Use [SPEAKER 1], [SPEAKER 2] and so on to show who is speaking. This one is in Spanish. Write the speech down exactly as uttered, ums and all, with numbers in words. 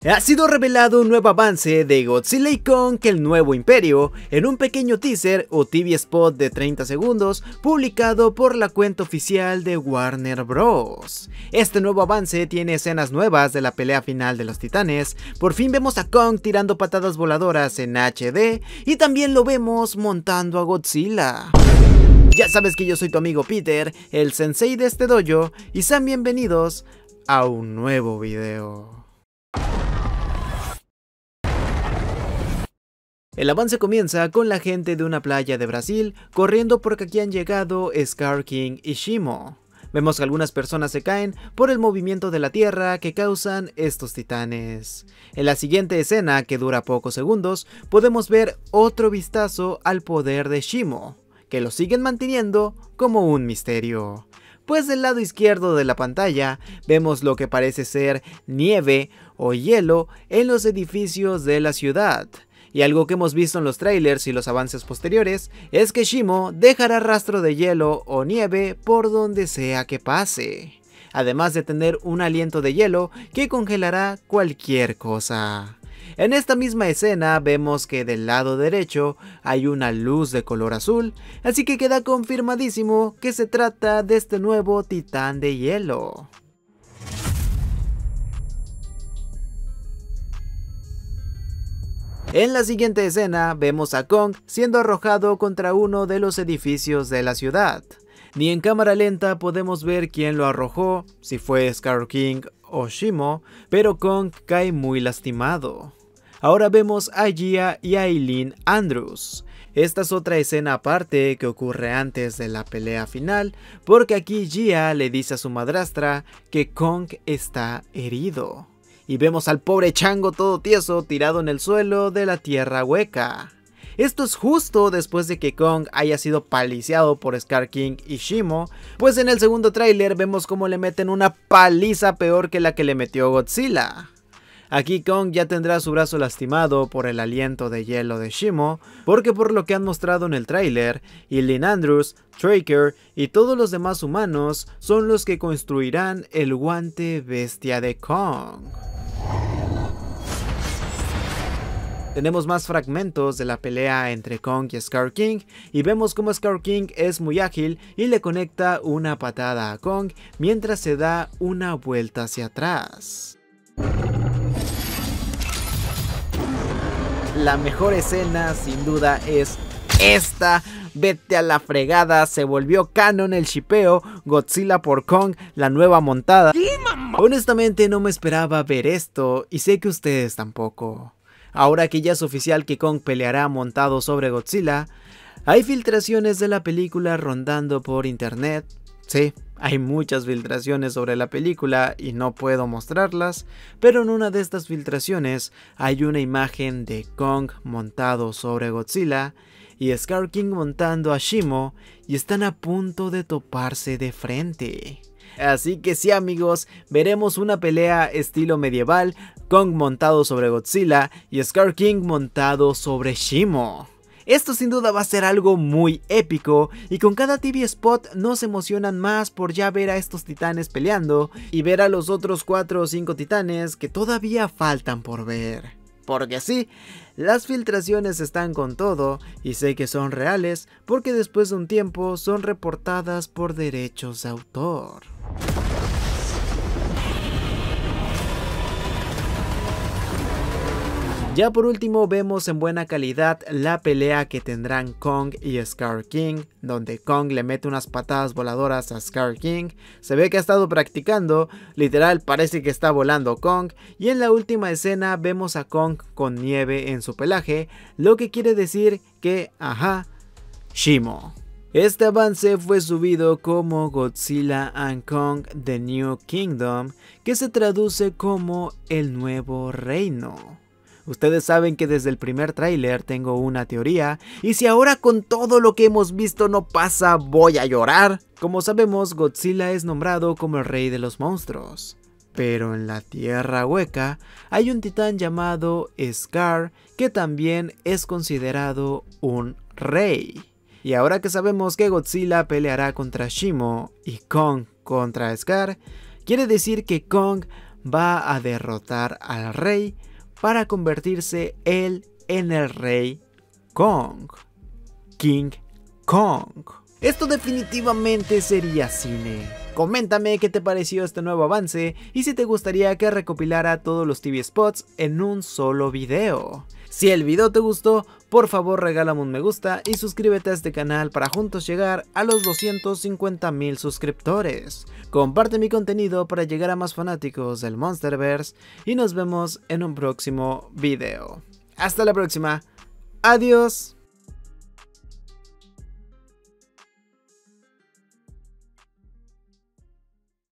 [SPEAKER 1] Ha sido revelado un nuevo avance de Godzilla y Kong, el nuevo imperio, en un pequeño teaser o T V spot de treinta segundos publicado por la cuenta oficial de Warner Bros. Este nuevo avance tiene escenas nuevas de la pelea final de los titanes. Por fin vemos a Kong tirando patadas voladoras en H D y también lo vemos montando a Godzilla. Ya sabes que yo soy tu amigo Peter, el sensei de este dojo, y sean bienvenidos a un nuevo video. El avance comienza con la gente de una playa de Brasil corriendo porque aquí han llegado Scar King y Shimo. Vemos que algunas personas se caen por el movimiento de la tierra que causan estos titanes. En la siguiente escena, que dura pocos segundos, podemos ver otro vistazo al poder de Shimo, que lo siguen manteniendo como un misterio. Pues del lado izquierdo de la pantalla vemos lo que parece ser nieve o hielo en los edificios de la ciudad. Y algo que hemos visto en los trailers y los avances posteriores es que Shimo dejará rastro de hielo o nieve por donde sea que pase, además de tener un aliento de hielo que congelará cualquier cosa. En esta misma escena vemos que del lado derecho hay una luz de color azul, así que queda confirmadísimo que se trata de este nuevo titán de hielo. En la siguiente escena vemos a Kong siendo arrojado contra uno de los edificios de la ciudad. Ni en cámara lenta podemos ver quién lo arrojó, si fue Scar King o Shimo, pero Kong cae muy lastimado. Ahora vemos a Gia y a Eileen Andrews. Esta es otra escena aparte que ocurre antes de la pelea final, porque aquí Gia le dice a su madrastra que Kong está herido. Y vemos al pobre chango todo tieso tirado en el suelo de la tierra hueca. Esto es justo después de que Kong haya sido paliseado por Scar King y Shimo, pues en el segundo tráiler vemos cómo le meten una paliza peor que la que le metió Godzilla. Aquí Kong ya tendrá su brazo lastimado por el aliento de hielo de Shimo, porque por lo que han mostrado en el tráiler, Eileen Andrews, Traker y todos los demás humanos son los que construirán el guante bestia de Kong. Tenemos más fragmentos de la pelea entre Kong y Scar King y vemos como Scar King es muy ágil y le conecta una patada a Kong mientras se da una vuelta hacia atrás. La mejor escena sin duda es esta. Vete a la fregada, se volvió canon el shipeo Godzilla por Kong, la nueva montada. ¿Sí, mamá? Honestamente no me esperaba ver esto y sé que ustedes tampoco. Ahora que ya es oficial que Kong peleará montado sobre Godzilla, hay filtraciones de la película rondando por internet. Sí, hay muchas filtraciones sobre la película y no puedo mostrarlas, pero en una de estas filtraciones hay una imagen de Kong montado sobre Godzilla y Scar King montando a Shimo y están a punto de toparse de frente. Así que sí, amigos, veremos una pelea estilo medieval, Kong montado sobre Godzilla y Scar King montado sobre Shimo. Esto sin duda va a ser algo muy épico y con cada T V spot nos emocionan más por ya ver a estos titanes peleando y ver a los otros cuatro o cinco titanes que todavía faltan por ver. Porque sí, las filtraciones están con todo y sé que son reales porque después de un tiempo son reportadas por derechos de autor. Ya por último vemos en buena calidad la pelea que tendrán Kong y Scar King, donde Kong le mete unas patadas voladoras a Scar King, se ve que ha estado practicando, literal parece que está volando Kong, y en la última escena vemos a Kong con nieve en su pelaje, lo que quiere decir que, ajá, Shimo. Este avance fue subido como Godzilla and Kong The New Kingdom, que se traduce como el nuevo reino. Ustedes saben que desde el primer tráiler tengo una teoría, y si ahora con todo lo que hemos visto no pasa, voy a llorar. Como sabemos, Godzilla es nombrado como el rey de los monstruos. Pero en la tierra hueca hay un titán llamado Scar que también es considerado un rey. Y ahora que sabemos que Godzilla peleará contra Shimo y Kong contra Scar, quiere decir que Kong va a derrotar al rey para convertirse él en el rey Kong, King Kong. Esto definitivamente sería cine. Coméntame qué te pareció este nuevo avance y si te gustaría que recopilara todos los T V spots en un solo video. Si el video te gustó, por favor regálame un me gusta y suscríbete a este canal para juntos llegar a los doscientos cincuenta mil suscriptores. Comparte mi contenido para llegar a más fanáticos del Monsterverse y nos vemos en un próximo video. Hasta la próxima. Adiós.